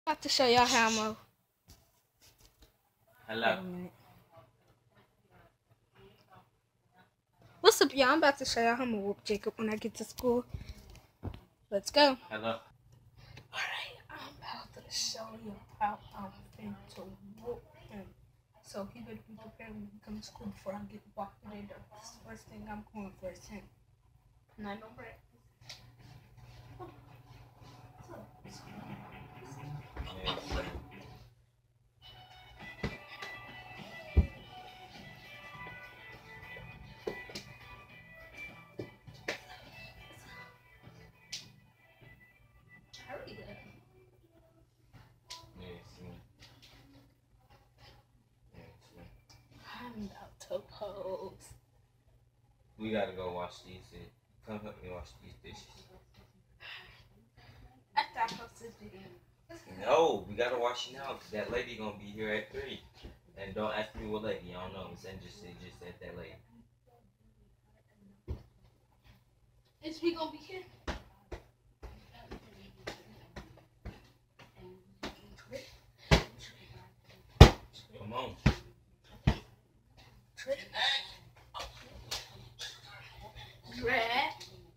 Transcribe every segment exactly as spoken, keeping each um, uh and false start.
About to show y'all how I'm a. Hello. What's up, y'all? I'm about to show y'all how I'm gonna whoop Jacob when I get to school. Let's go. Hello. Alright, I'm about to show you how I'm going to whoop him. So he better be prepared when he comes to school before I get walked in the door. This is the first thing I'm going for is him. Not no break. I'm about to pose. We gotta go wash these. Come help me wash these dishes. After I post this video. No, we gotta wash it now because that lady gonna be here at three. And don't ask me what lady. I don't know. Miss Andrew said just said that lady. Is we gonna be here? Come on. Dread.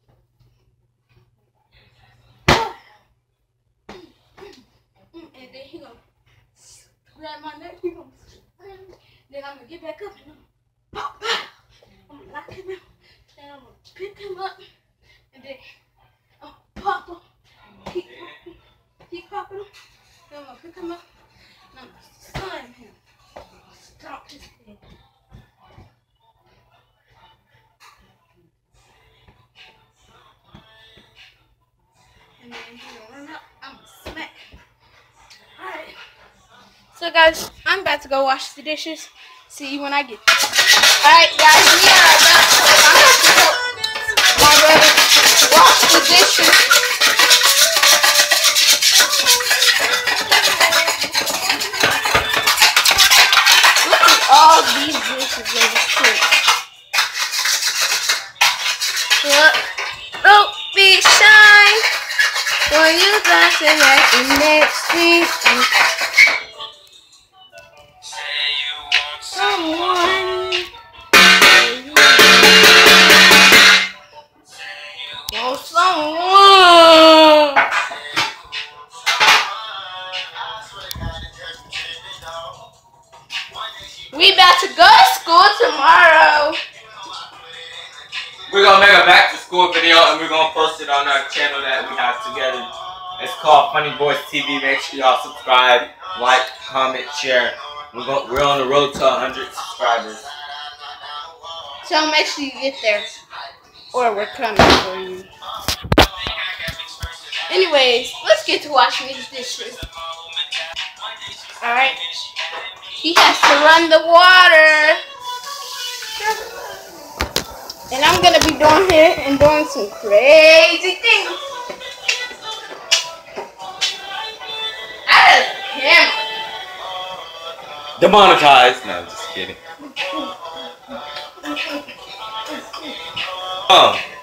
And then he gonna grab my neck. He gonna then I'm gonna get back up and I'm gonna pop, pop. I'm gonna knock him out. Then I'm gonna pick him up. And then I'm gonna pop him. Keep, keep popping him. Then I'm gonna pick him up. And I'm gonna slam him. Stomp his head. And then he's gonna run up. I'm gonna smack him. Alright. So guys, I'm about to go wash the dishes. See you when I get there. Alright guys, we are about to I'm about to help my brother wash the dishes. Look at all these dishes in the sink. Look, don't be shy when you dancing at the next week. Someone oh, someone we about to go to school tomorrow. We're gonna make a back to school video and we're gonna post it on our channel that we have together. It's called Funny Boys T V. Make sure y'all subscribe, like, comment, share. We're going, we're on the road to one hundred subscribers. So make sure you get there, or we're coming for you. Anyways, let's get to washing these dishes. Alright. He has to run the water. And I'm going to be doing here and doing some crazy things. Out of the camera. Demonetized. No, just kidding. Oh.